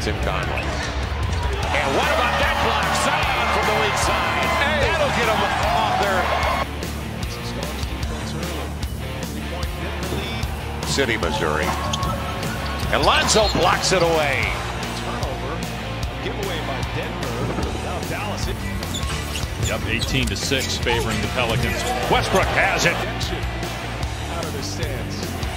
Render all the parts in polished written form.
Tim Conley. And what about that block? Zion from the weak side. Hey. That'll get him off there. City, Missouri. And Lonzo blocks it away. Turnover. Giveaway by Denver. Now Dallas. Yep, 18-6 favoring the Pelicans. Westbrook has it. Out of the stands.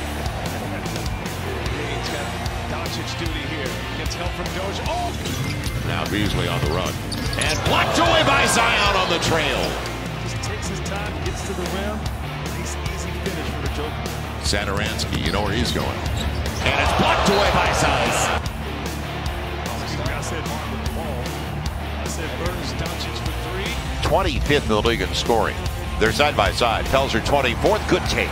He's got Doncic duty here. Gets help from Doge. Oh! Now Beasley on the run. And blocked away by Zion on the trail. Just takes his time, gets to the rim. Nice easy finish for the Joker. Satoransky, you know where he's going. And it's blocked away by Zion. I said Mark with the ball. I said Burns, Doncic for three. 25th in the league in scoring. They're side by side. Pelzer 24th. Good take.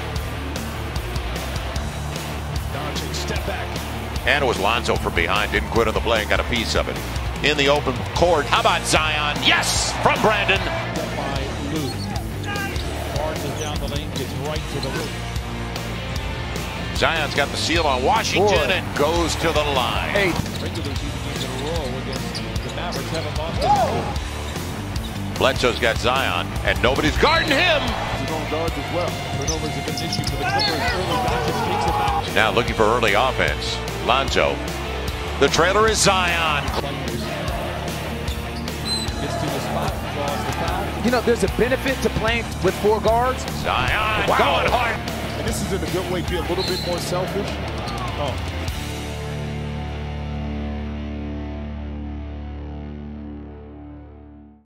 Doncic, step back. And it was Lonzo from behind. Didn't quit on the play and got a piece of it. In the open court. How about Zion? Yes! From Brandon. By Lou. Barnes is down the lane, gets right to the roof. Zion's got the seal on Washington and goes to the line. Regular season games in a row against the Mavericks haven't lost a goal. Bledsoe's got Zion, and nobody's guarding him. He's on guards as well. Turnovers have been an issue for the Clippers. Early Doncic takes it back. Now looking for early offense. Lonzo. The trailer is Zion. Gets to the spot, draws the foul. You know, there's a benefit to playing with four guards. Zion going hard. And this is in a good way to be a little bit more selfish. Oh,